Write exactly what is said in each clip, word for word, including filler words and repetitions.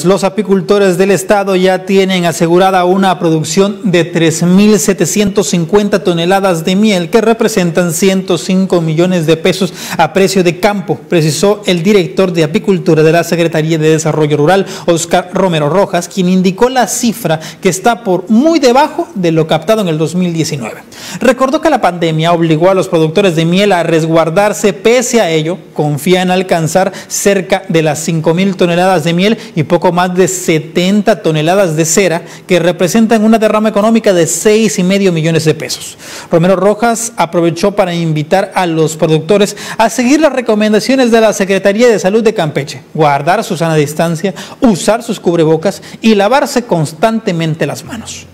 los apicultores del estado ya tienen asegurada una producción de tres mil setecientos cincuenta toneladas de miel que representan ciento cinco millones de pesos a precio de campo, precisó el director de apicultura de la Secretaría de Desarrollo Rural, Oscar Romero Rojas, quien indicó la cifra que está por muy debajo de lo captado en el dos mil diecinueve. Recordó que la pandemia obligó a los productores de miel a resguardarse, pese a ello confía en alcanzar cerca de las cinco mil toneladas de miel y poco más de setenta toneladas de cera, que representan una derrama económica de seis y medio millones de pesos. Romero Rojas aprovechó para invitar a los productores a seguir las recomendaciones de la Secretaría de Salud de Campeche, guardar su sana distancia, usar sus cubrebocas y lavarse constantemente las manos.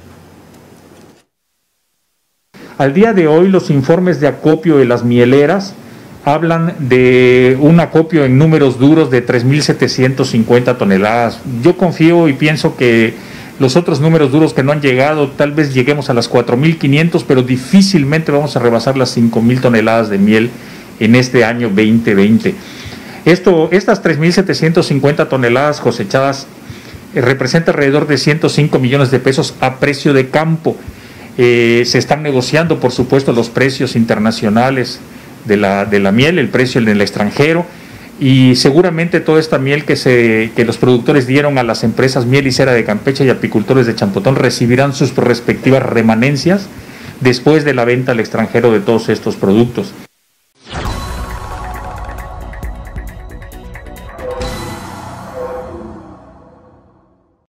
Al día de hoy, los informes de acopio de las mieleras hablan de un acopio en números duros de tres mil setecientos cincuenta toneladas. Yo confío y pienso que los otros números duros que no han llegado, tal vez lleguemos a las cuatro mil quinientos, pero difícilmente vamos a rebasar las cinco mil toneladas de miel en este año veinte veinte. Esto, estas tres mil setecientos cincuenta toneladas cosechadas eh, representa alrededor de ciento cinco millones de pesos a precio de campo. Eh, se están negociando, por supuesto, los precios internacionales de la, de la miel, el precio en el extranjero, y seguramente toda esta miel que, se, que los productores dieron a las empresas Miel y Cera de Campeche y apicultores de Champotón recibirán sus respectivas remanencias después de la venta al extranjero de todos estos productos.